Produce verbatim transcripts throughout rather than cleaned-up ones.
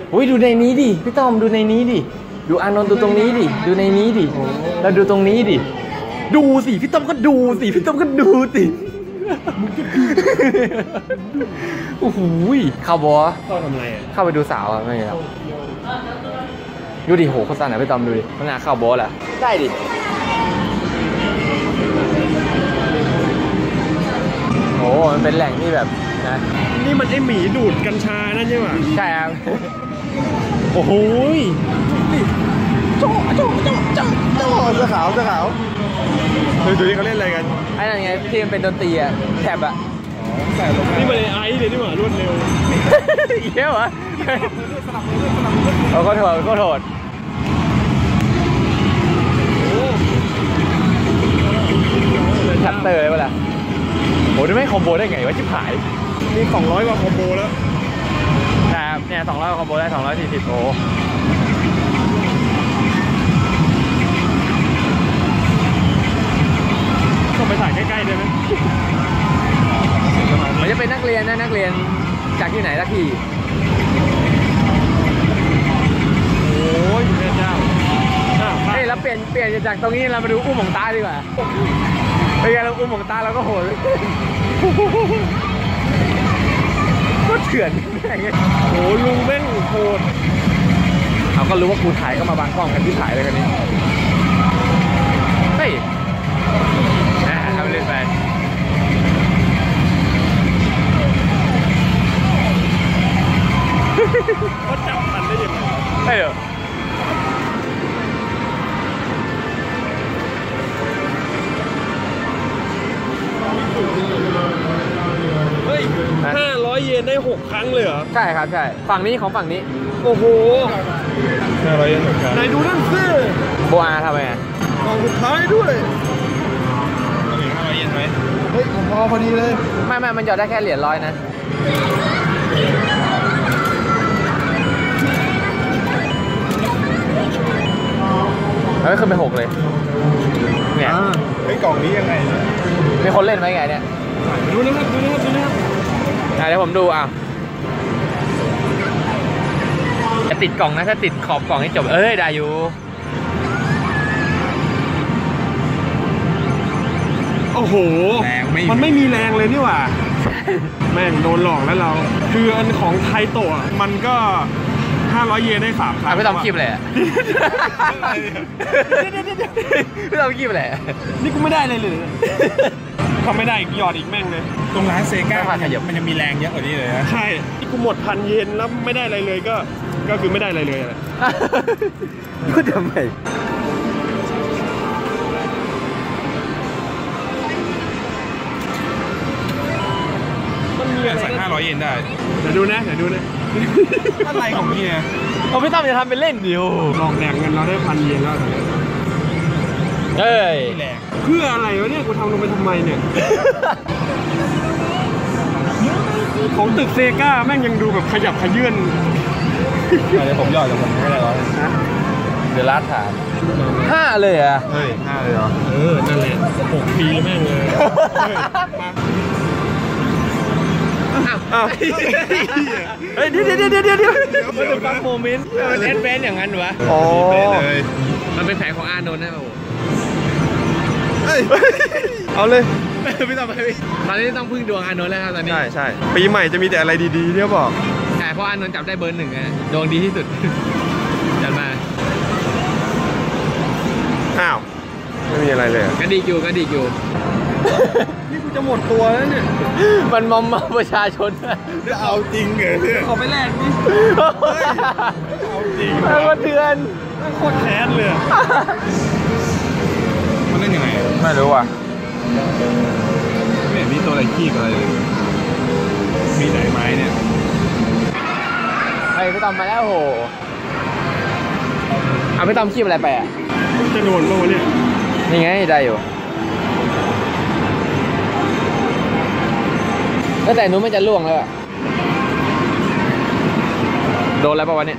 อุ้ยดูในนี้ดิพี่ต้อมดูในนี้ดิดูอานนท์ดูตรงนี้ดิดูในนี้ดิแล้วดูตรงนี้ดิดูสิพี่ต้อมก็ดูสิพี่ต้อมก็ดูสิโอ้โหเข้าบอเข้าทำไรอ่ะเข้าไปดูสาวอ่ะไม่ครับดูดิโหเขาสั่นอ่ะพี่ต้อมดูดิมันน่าเข้าบอสแหละได้ดิโอ้มันเป็นแหล่งที่แบบนะนี่มันไอหมีดูดกัญชานั่นใช่ไหมใช่ครับโอ้โหโจ้โจ้โจ้โจ้โจ้เสื้อขาวเสื้อขาวดูดูนี่เขาเล่นอะไรกันไอ้นั่นไงที่มันเป็นดนตรีอะแถบอะนี่มันไอซ์เลยนี่หว่ารวดเร็วเยอะวะเขาก็โทษก็โทษชัตเตอร์เลยป่ะล่ะโหนี่ไม่คอมโบได้ไงวะชิบหายมีสองร้อยกว่าคอมโบแล้วครับเนี่ยสองร้อยคอมโบได้สองร้อยสี่สิบโอ้ก็ไปถ่ายใกล้ๆเลยไหมมันจะเป็นนักเรียนนะนักเรียนจากที่ไหนสักทีโอ้ยแม่เจ้าเฮ้ยแล้วเปลี่ยนเปลี่ยนจากตรงนี้เรามาดูอุ้มของตาดีกว่าเป็นไงเราอุ้มของตาเราก็โหดก็เถื่อนโอ้ลุงแม่งโหดเขาก็รู้ว่าครูถ่ายก็มาบังกล้องกันที่ถ่ายเลยกันนี้เฮ้ยนะทำเล่นไปเขาจับทันได้ยังไงไม่เหรอเฮ้ยห้าร้อยเยนได้หกครั้งเลยเหรอใช่ครับใช่ฝั่งนี้ของฝั่งนี้โอ้โหห้าร้อยเยนหกครั้งไหนดูนั่นสิโบอาทำไมอ่ะกองสุดท้ายด้วยเอาอีกห้าร้อยเยนไหมเฮ้ยผมพอพอดีเลยไม่ไม่มันหยอดได้แค่เหรียญร้อยนะเฮ้ยขึ้นไปหกเลยเนี่ยไอ้กล่องนี้ยังไงมีคนเล่นไหมไงเนี่ยดูนะครับดูนะครับดูนะครับเดี๋ยวผมดูอ่ะจะติดกล่องนะถ้าติดขอบกล่องให้จบเอ้ยได้อยู่โอ้โหมันไม่มีแรงเลยนี่หว่าแม่งโดนหลอกแล้วเราคืออันของไทโตะมันก็ห้าร้อยเยนได้สามครั้งไม่ต้องคีบเลยไม่ต้องคีบเลยนี่กูไม่ได้เลยเลยทำไม่ได้อีกหยอดอีกแม่งเลยตรงร้านเซก้ามันจะมีแรงเยอะกว่านี้เลยนะใช่ที่กูหมดพันเยนแล้วไม่ได้อะไรเลยก็ก็คือไม่ได้อะไรเลยอะไรพูดทำไมมันมีอะไรสั่งห้าร้อยเยนได้เดี๋ยวดูนะเดี๋ยวดูนะอะไรของเฮียเขาไม่ต้องจะทำเป็นเล่นเดียวลองแดกเงินเราได้พันเยนแล้วเอ้ยเพื่ออะไรวะเนี่ยกูทำลงไปทำไมเนี่ยของตึกเซก้าแม่งยังดูแบบขยับขยื่นเดี๋ยวผมย่อจากผมไม่ได้หรอเดี๋ยวรัดถามห้าเลยอ่ะเฮ้ยห้าเลยเหรอเออนั่นแหละหกปีแม่งเลยอ้าวเฮ้ยเดี๋ยวเดี๋ยวเดี๋ยวเดี๋ยวเดี๋ยวมันเป็นปั๊บโมเมนต์มันแอนแฟนอย่างนั้นวะอ๋อมันเป็นแผนของอานนท์นะโอ้เอาเลยไม่ต้องไปตอนนี้ต้องพึ่งดวงอานนท์แล้วครับตอนนี้ใช่ใช่ปีใหม่จะมีแต่อะไรดีๆเนี่ยบอกใช่เพราะอานนท์จับได้เบอร์หนึ่งไงดวงดีที่สุดจัดมาอ้าวไม่มีอะไรเลยกระดิกอยู่กระดิกอยู่นี่กูจะหมดตัวแล้วเนี่ยมันมอมมาประชาชนจะเอาจริงเหรอเนี่ยขอไปแลกดิเอาจริงมันเตือนโคตรแค้นเลยมันเล่นยังไงไม่รู้อ่ะไม่เห็นมีตัวอะไรขี้อะไรเลยมีไหนไม้เนี่ยไอ้พี่ตอมมาแล้วโหเอาพี่ตอมขี้อะไรไปอ่ะจะโดนลงเนี่ยนี่ไงได้อยู่ตั้งแต่นู้นมันจะล่วงแล้วโดนแล้วป่ะวันนี้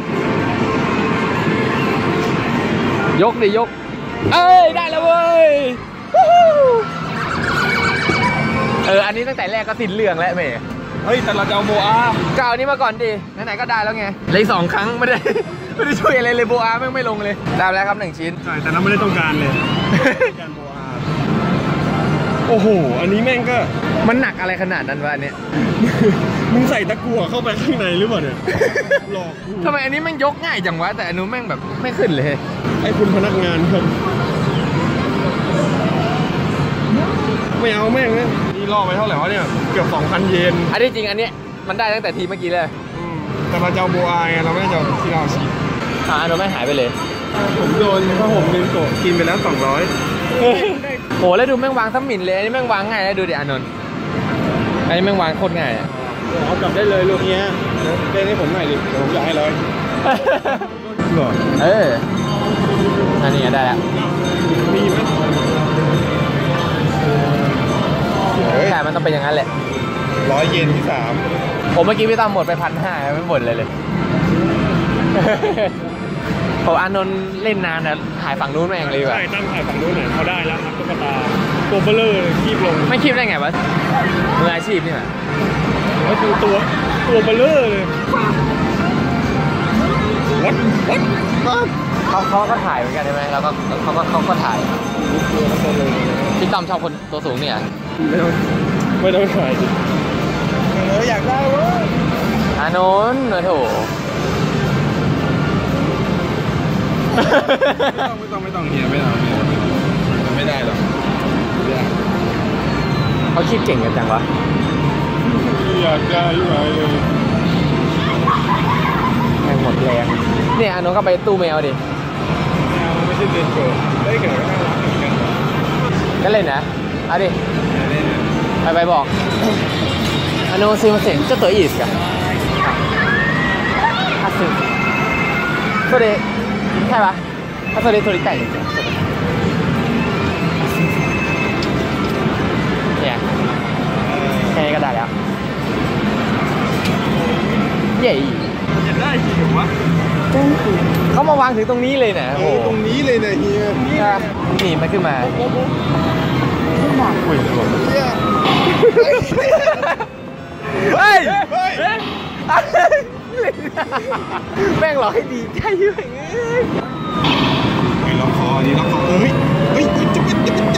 ยกดิยกเอ้ยได้แล้วเว้ยเอออันนี้ตั้งแต่แรกก็สิ้นเรื่องแล้วเมย์เฮ้ยแต่เราจะเอาโบอาก็เอานี้มาก่อนดิไหนๆก็ได้แล้วไงเลยสองครั้งไม่ได้ไม่ได้ช่วยอะไรเลยโบอาแม่งไม่ลงเลยได้แล้วครับหนึ่งชิ้นใช่แต่เราไม่ได้ต้องการเลยการโบอาโอ้โหอันนี้แม่งก็มันหนักอะไรขนาดนั้นวะอันเนี้ยมึงใส่ตะกั่วเข้าไปข้างในหรือเปล่าเนี่ยหลอกทำไมอันนี้แม่งยกง่ายจังวะแต่อันนู้นแม่งแบบไม่ขึ้นเลยไอ้คุณพนักงานครับไม่เอาแม่งเลยนี่ล่อไปเท่าไหร่วะเนี่ยเกือบ สองพัน เยนอันนี้จริงอันนี้มันได้ตั้งแต่ทีเมื่อกี้เลยแต่เราจะเอาโบอาไงเราไม่ได้จะเอาที่เราฉีดอ่าเราไม่หายไปเลยผมโดนผ้าห่มนึงโกะกินไปแล้วสองร้อยโหแล้วดูแม่งวางทั้งหมิ่นเลยอันนี้แม่งวางง่ายแล้วดูดิอานนท์อันนี้แม่งวางโคตรง่ายอ่ะเอากลับได้เลยลูกเนี้ยเล่นให้ผมหน่อยดิผมอยากให้ร้อยเอออันนี้ได้แล้วมีไหมแต่มันต้องเป็นอย่างนั้นแหละร้อยเยนที่สามผมเมื่อกี้พี่ตั้มหมดไปพันห้าไม่หมดเลยเลยผมอานนท์เล่นนานนะถ่ายฝั่งนู้นมาเองเลยว่ะใช่ตั้งถ่ายฝั่งนู้นหน่อยเขาได้แล้วครับตุ๊กตาตัวเบลเลอร์คีบลงไม่คีบได้ไงวะมืออาชีพนี่แหละว่าตัวตัวตัวเบลเลอร์เลยวัดวัดเขาเขาก็ถ่ายเหมือนกันใช่ไหมแล้วก็เขาก็เขาก็ถ่ายพี่ตั้มชอบคนตัวสูงเนี่ยไม่ต้องไม่ต้องถ่ายเอออยากได้วะอานนท์โถไม่ต้องไม่ต้องเฮียไม่ต้องไม่ได้หรอกเขาคิดเก่งกันจังวะอยากได้ยังไงเลยแม่งหมดแรงเนี่ยอานนท์ก็ไปตู้แมวดิแมวไม่ใช่เล่นโกะได้เกิดข้างหลังเหมือนกันก็เล่นนะเอาดิไปไปบอกอานนท์ซื้อมาเสร็จเจ้าตัวอีสกันอาซึโซเดใช่ปะถ้าโซเดโซเดแต่งเนี่ยแค่นี้ก็ได้แล้วเย่จะได้จริงเหรอวะเขามาวางถึงตรงนี้เลยนะโอ้ตรงนี้เลยนะเฮียนี่มันขึ้นมาอุ้ยเฮ้ยแม่งหลอกให้ดีใจเลยไอ้ล็อกคอนี่ล็อกคอเฮ้ยเฮ้ยจะเป็นจะเป็น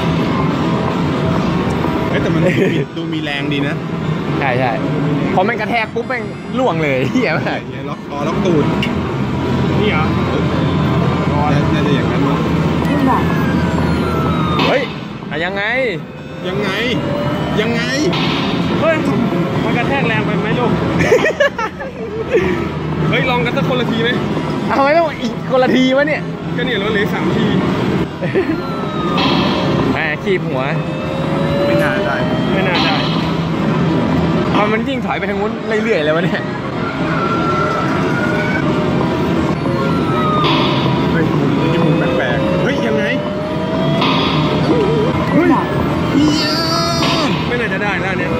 เฮ้ยแต่มันดูมีแรงดีนะใช่ใช่พอมันกระแทกปุ๊บแม่งล่วงเลยเหี้ยมากล็อกคอล็อกตูดนี่เหรอน่าจะอย่างนั้นมั้งเฮ้ยยังไงยังไงยังไงเฮ้ยมันกระแทกแรงไปไหมลูกเฮ้ยลองกันสักคนละทีไหมเอาไม่ต้องอีกคนละทีวะเนี่ยก็เนี่ยเราเหลือสามทีแหมขีบหัวไม่น่าได้ไม่น่าได้มันมันยิ่งถอยไปทางนู้นเรื่อยๆเลยวะเนี่ยเฮ้ยญี่ปุ่นแปลกๆเฮ้ยยังไงเฮ้ยไม่น่าจะได้แล้วเนี่ย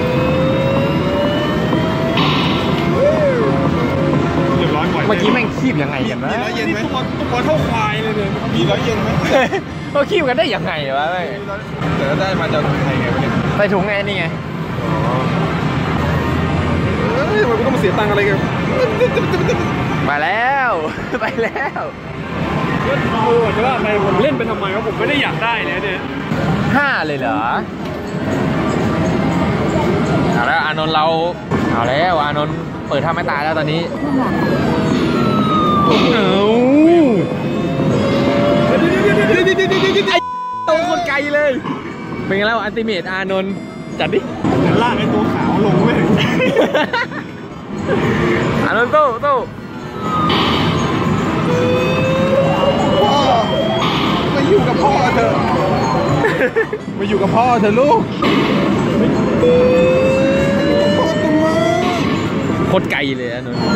เรียบร้อยปล่อยเมื่อกี้แม่งคีบยังไงกันวะมีร้อยเยนไหมตัวเท่าควายเลยเนี่ยมีร้อยเยนไหมเขาคีบกันได้ยังไงวะแต่ได้มาจากไทยไงวะเนี่ยไปถุงไงนี่ไงเฮ้ยทำไมกูต้องมาเสียตังค์อะไรกันมาแล้วไปแล้วก็โอ้จะว่าไปผมเล่นไปทำไมวะผมไม่ได้อยากได้เลยเนี่ยห้าเลยเหรอเอาแล้วอานนท์เราเอาแล้วอานนท์เปิดท่าไม่ตายแล้วตอนนี้เอาไอ้โตคนไกลเลยเป็นไงแล้วอัลติเมทอานนท์จัดดิลากไอ้ตัวขาวลงเลยอานนท์โต้โต้พ่อมาอยู่กับพ่อเถอะมาอยู่กับพ่อเถอะลูกพ่อตัวมาโคตรไกลเลยอานนท์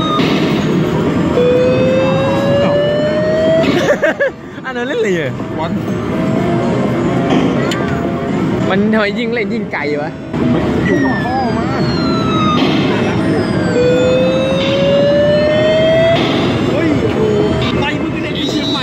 อานนท์เล่นเลยเหรอวันมันทำไมยิ่งเล่นยิ่งไกลวะอยู่กับพ่อมาเฮ้ยไล่มึงไปเล่นที่เชียงใหม่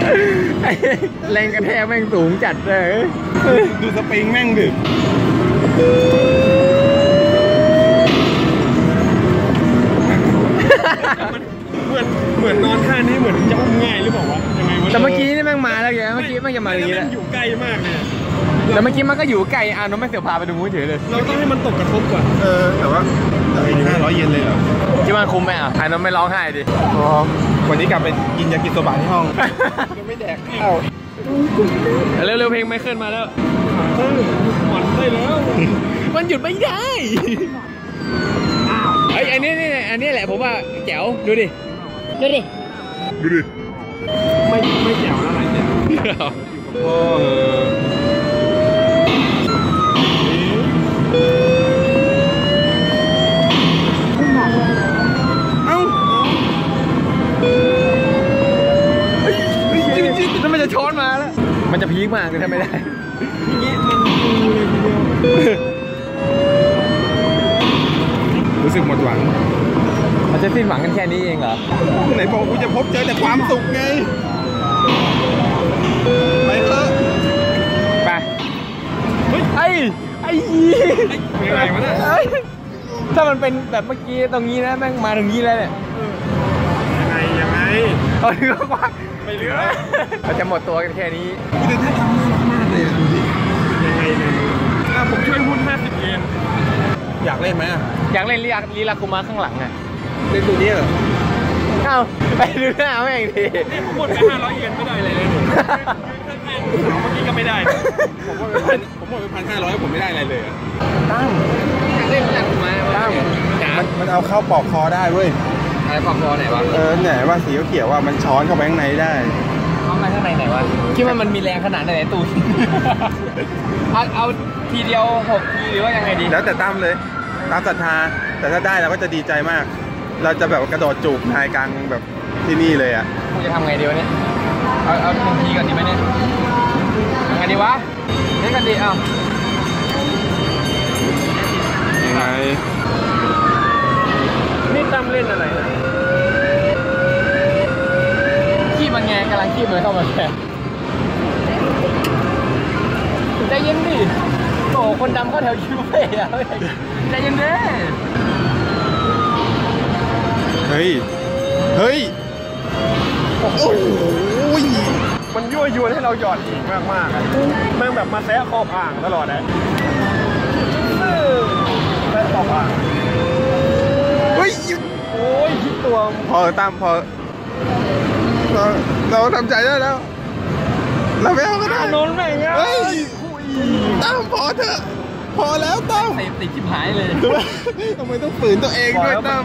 แรงกระแทกแม่งสูงจัดเลยดูสปริงแม่งดิเหมือนเหมือนนอนท่านี้เหมือนจะอุ้มง่ายหรือเปล่าวะยังไงวะแต่เมื่อกี้นี่แม่งมาแล้วแกเมื่อกี้แม่งจะมาอย่างนี้แหละอยู่ใกล้มากเลยแต่เมื่อกี้มันก็อยู่ไกลอ่ะน้องไม่เสียพาไปดูมือถือเลยเราต้องให้มันตกกระทบก่อนเออแต่ว่าห้าร้อยเยนเลยเหรอคิดว่าคุ้มไหมอ่ะไอ้น้องไม่ร้องไห้ดิอ๋อวันนี้กลับไปกินยากิโซบะที่ห้องยังไม่แดกข้าวเร็วๆเพลงไม่เคลื่อนมาแล้วหมดได้แล้วมันหยุดไม่ได้ไอ้อันนี้นี่อันนี้แหละผมว่าแจ๋วดูดิดูดิดูดิไม่ไม่แจ๋วแล้วไหนแจ๋วพ่อเอ้าจริงจริงแล้วมันจะช้อนมาแล้วมันจะพีคมากเลยถ้าไม่ได้นี่มันดูเลยทีเดียวรู้สึกหมดหวังมันจะสิ้นหวังกันแค่นี้เองเหรอไหนบอกกูจะพบเจอแต่ความสุขไงไปเถอะไปไอ้ไอ้ยี่อะไรวะเนี่ยถ้ามันเป็นแบบเมื่อกี้ตรงนี้นะแม่งมาตรงนี้แล้วเนี่ยยังไงยังไงเอาเรือกว่าไม่เหลือเราจะหมดตัวกันแค่นี้คือถ้าทำน่ารักมากเลยดูดิยังไงเนี่ยผมช่วยหุ้นห้าสิบเยนอยากเล่นไหมอยากเล่นลีลาลีลาคุมาข้างหลังอ่ะเล่นตัวนี้เหรอเอ้าไปดูหน้าแม่งดิผมหมดไปห้าร้อยเยนไม่ได้เลยเลยเมื่อกี้ก็ไม่ได้ผมหมดไปผมหมดไปพันห้าร้อยผมไม่ได้อะไรเลยตั้มอยากเล่นลีลาคุมาตั้มมันมันเอาเข้าปอกคอได้เว้ยอะไรปอกคอไหนวะเออไหนว่าสีเขียวว่ามันช้อนเข้าไปข้างในได้เข้าไปข้างในไหนวะคิดว่ามันมีแรงขนาดไหนตูดเอาเอาทีเดียวหกทีหรือว่ายังไงดีแล้วแต่ตั้มเลยตามศรัทธาแต่ถ้าได้เราก็จะดีใจมากเราจะแบบกระโดดจูบนายกลางแบบที่นี่เลยอ่ะกูจะทำไงดีวะเนี่ยเอาเอาหนึ่งทีก่อนดีไหมเนี่ยยังไงดีวะเล่นกันดีเอายังไงนี่ตั้มเล่นอะไรนะขี้มันไงกำลังขี้มันเข้ามาแค่ใจเย็นดิโอ้คนดำเข้าแถวคิวเฟ่อะใจเย็นเด้เฮ้ยเฮ้ยโอ้โหมันยั่วยวนให้เราหยอดอีกมากมากอ่ะแม่งแบบมาแซะขอบอ่างตลอดเลยแซะขอบอ่างเฮ้ยโอ้ยคิดตัวพอตามพอเราเราทำใจได้แล้วเราไม่เอาก็ได้นนแม่งเฮ้ยตามพอเถอะพอแล้วตั้มติดชิบหายเลยทำไมต้องฝืนตัวเองด้วยตั้ม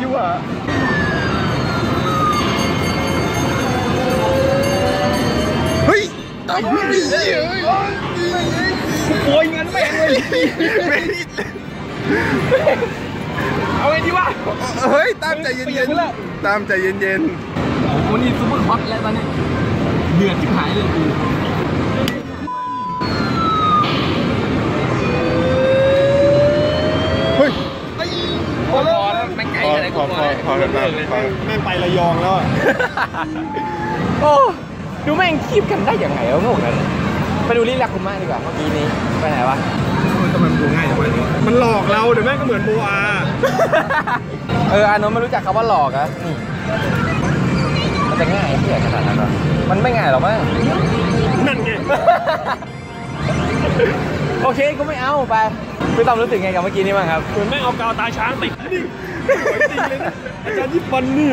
เฮ้ยตั้มไม่ดีเลยโวยเงินแม่งเลยเอาไงดีวะเฮ้ยตั้มใจเย็นๆตั้มใจเย็นๆโอ้โหนี่ซุปเปอร์ฮอตแล้วตอนนี้เดือดชิบหายเลยกูพอแล้วแม่งไกลอะไรก็พอพอแล้วแม่งไประยองแล้วอ่ะโอ้ดูแม่งคีบกันได้ยังไงวะงงกันไปดูลีลาคุมะดีกว่าเมื่อกี้นี้ไปไหนวะมันก็มันดูง่ายจังวะนี่มันหลอกเราเดี๋ยวแม่งก็เหมือนโบอาเอออานนท์ไม่รู้จักคำว่าหลอกอะนี่มันจะง่ายที่ไหนขนาดนั้นวะมันไม่ง่ายหรอกมั้งนั่นไงโอเคก็ไม่เอาไปพี่ต้อมรู้สึกไงกับเมื่อกี้นี้บ้างครับเหมือนแม่งเอากาวตาช้างติดนี่สวยจริงเลยนะอาจารย์ยิปปันเนี่ย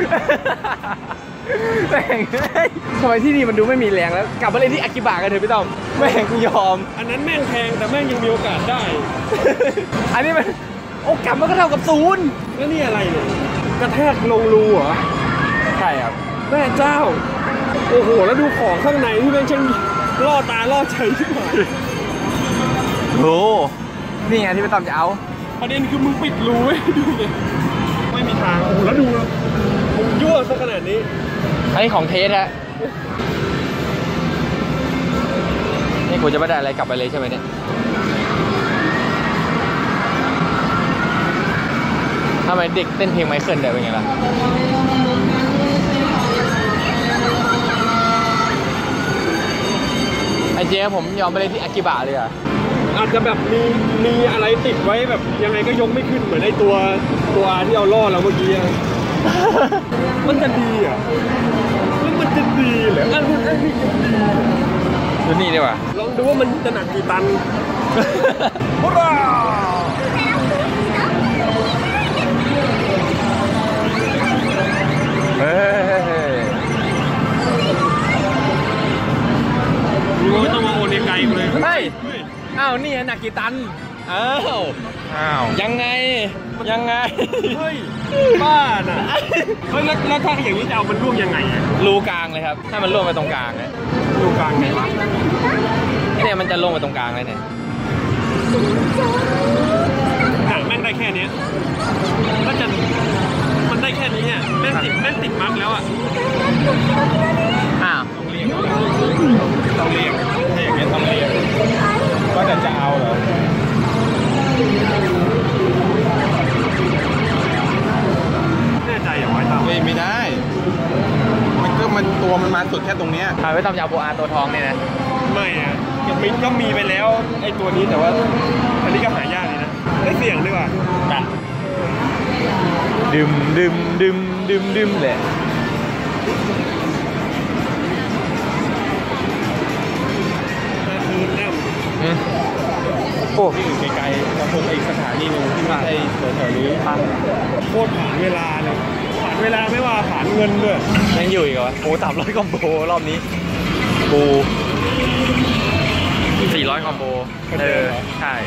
แม่งทำไมที่นี่มันดูไม่มีแรงแล้วกลับมาเล่นที่อากิบะกันเถอะพี่ต้อมแม่งยอมอันนั้นแม่งแพงแต่แม่งยังมีโอกาสได้อันนี้มันโอกาสมันก็เท่ากับศูนย์แล้วนี่อะไรเนี่ยกระแทกลงรูเหรอใช่ครับแม่เจ้าโอ้โหแล้วดูของข้างในที่แม่งช่างล่อตาล่อใจชิบหายโอ้นี่ไงที่พี่ต้อมจะเอาประเด็นคือมึงปิดรูไว้ดูเลยไม่มีทางโอ้โหแล้วดูมึงยั่วซะขนาดนี้อันนี้ของเทสฮะนี่กูจะไม่ได้อะไรกลับไปเลยใช่ไหมเนี่ยทำไมเด็กเต้นเพลงไมเคิลได้เป็นไงล่ะไอเจ๊ผมยอมไปเลยที่อากิบะเลยอ่ะอาจจะแบบมีมีอะไรติดไว้แบบยังไงก็ยกไม่ขึ้นเหมือนไอ้ตัวตัวที่เอาล่อเราเมื่อกี้มันจะดีอ่ะมันจะดีเหรออันนี้อันนี้จะดีดูนี่ดีกว่าลองดูว่ามันจะหนักกี่ตันฮูร่าเฮ้ยไม่ต้องมาโอนไกลๆเลยเฮ้ยอ้าวนี่หนักกี่ตันอ้าวอ้าวยังไงยังไงเฮ้ยบ้าน่ะเฮ้ยแล้วแล้วถ้าอย่างนี้จะเอามันล่วงยังไงรูกลางเลยครับถ้ามันล่วงไปตรงกลางเนี่ยรูกลางไงวะเนี่ยมันจะลงไปตรงกลางเลยเนี่ยหนังแม่งได้แค่นี้ก็จะมันได้แค่นี้เนี่ยแม่งติดแม่งติดมัดแล้วอ่ะอ้าวต้องเรียกถ้าอย่างนี้ต้องเรียกก็จะจะเอาเหรอแน่ใจอย่างไรตั้มไม่ได้มันก็มันตัวมันมาสุดแค่ตรงเนี้ยถามไว้ตั้มยาวโบอาตัวทองเนี่ยนะไม่อะมันก็มีไปแล้วไอ้ตัวนี้แต่ว่าอันนี้ก็หายากเลยนะได้เสี่ยงด้วยว่ะแบบดึมดึมดึมดึมดึมเลยโอ้ที่อยู่ไกลๆเราคงอีกสถานีหนึ่งที่ไม่ใช่แถวๆนี้โคตรผ่านเวลาเลยผ่านเวลาไม่ว่าผ่านเงินด้วยยังอยู่อีกเหรอโอ้สามร้อยคอมโบรอบนี้ปูสี่ร้อยคอมโบเออใช่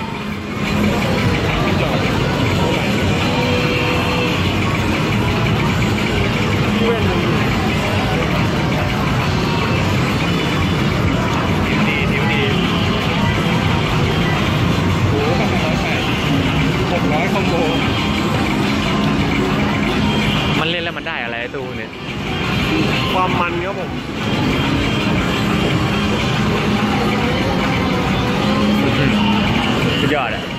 มันเล่นแล้วมันได้อะไรตูเนี่ยความมันครับผมสุดยอดอะ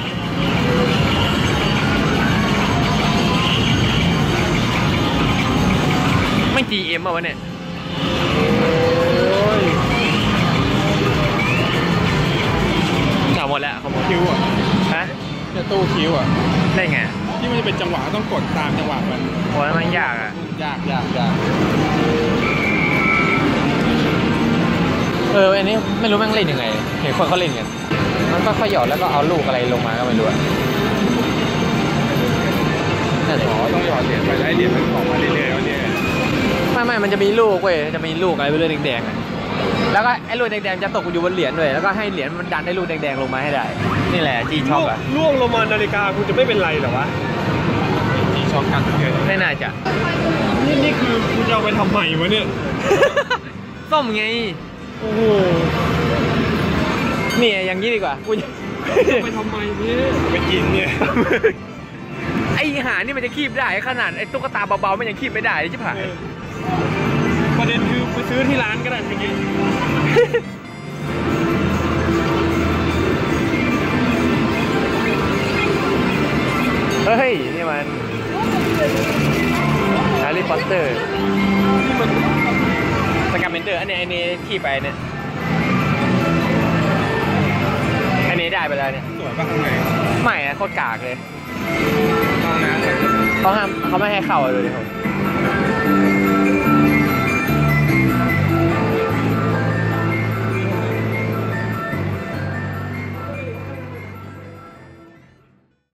ไม่ จี เอ็ม อ่ะวะเนี่ยเอาหมดแล้วเขาหมดคิวอ่ะฮะจะตู้คิวอ่ะได้ไงที่มันจะเป็นจังหวะต้องกดตามจังหวะมันโอ้ยมันยากอ่ะยากยากยากเอออันนี้ไม่รู้แม่งเล่นยังไงเห็นคนเขาเล่นกันมันก็ค่อยหยอดแล้วก็เอาลูกอะไรลงมาก็ไม่รู้อ่ะนั่นแหละต้องหยอดเหรียญไปให้เหรียญมันออกมาเรื่อยๆเนี่ยไม่ไม่มันจะมีลูกเว้ยจะมีลูกอะไรไปเรื่อยแดงๆแล้วก็ไอ้ลูกแดงๆจะตกอยู่บนเหรียญด้วยแล้วก็ให้เหรียญมันดันให้ลูกแดงๆลงมาให้ได้นี่แหละจีช็อคอะล่วงลงมานาฬิกาคุณจะไม่เป็นไรหรอวะจีช็อคกันเกินไม่น่าจะนี่นี่คือคุณจะเอาไปทำใหม่วะเนี่ยส้มไงโอ้โหเนี่ยอย่างนี้ดีกว่ากูไปทำไมเนี่ยไปกินเนี่ยไอหานี่มันจะคีบได้ขนาดไอตุ๊กตาเบาๆมันยังคีบไม่ได้เลยใช่ปะประเด็นคือไปซื้อที่ร้านก็ได้จริงเฮ้ยนี่มันแฮร์รี่พอตเตอร์สกาเมนเตอร์อันนี้อันนี้คีบไปเนี่ยอันนี้ได้ไปแล้วเนี่ยสวยป่ะข้างในไม่อะโคตรกากเลยห้องน้ำเขาห้ามเขาไม่ให้เข้าเลยดิผม